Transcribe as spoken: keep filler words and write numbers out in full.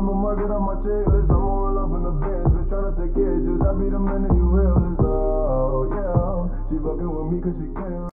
I'ma mark it on my checklist. I'm more off in the bench, bitch tryna take care of you. I be the man that you will is, oh yeah. She fucking with me cause she can.